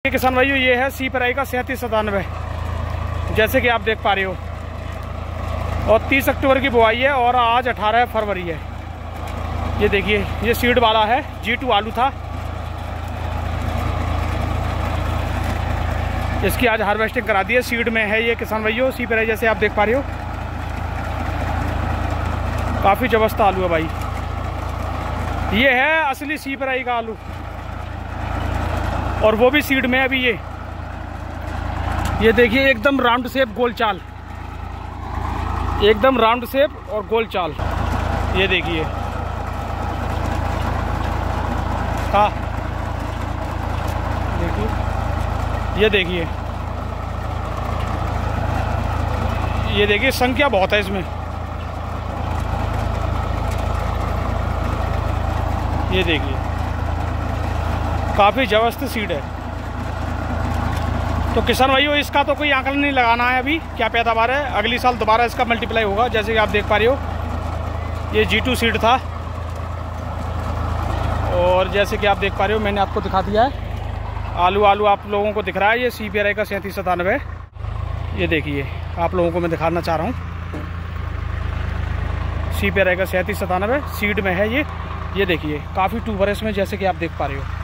किसान भाइयों, ये है सीपराई का 3797, जैसे कि आप देख पा रहे हो। और 30 अक्टूबर की बुआई है और आज 18 फरवरी है। ये देखिए, ये सीड वाला है, G2 आलू था। इसकी आज हार्वेस्टिंग करा दी है। सीड में है ये किसान भाइयों सीपराई, जैसे आप देख पा रहे हो। काफ़ी जबरदस्त आलू है भाई। ये है असली सीपराई का आलू, और वो भी सीड में है अभी। ये देखिए, एकदम राउंड शेप गोल चाल, एकदम राउंड शेप और गोल चाल। ये देखिए हाँ, देखिए, ये देखिए, ये देखिए, संख्या बहुत है इसमें। ये देखिए, काफ़ी जबरदस्त सीड है। तो किसान भाइयों, इसका तो कोई आंकलन नहीं लगाना है अभी क्या पैदावार है। अगली साल दोबारा इसका मल्टीप्लाई होगा, जैसे कि आप देख पा रहे हो। ये G2 सीड था, और जैसे कि आप देख पा रहे हो, मैंने आपको दिखा दिया है। आलू आप लोगों को दिख रहा है। ये सीपराई का 3797। ये देखिए, आप लोगों को मैं दिखाना चाह रहा हूँ। सीपराई का 3797 सीड में है ये। ये देखिए, काफ़ी ट्यूबर है इसमें, जैसे कि आप देख पा रहे हो।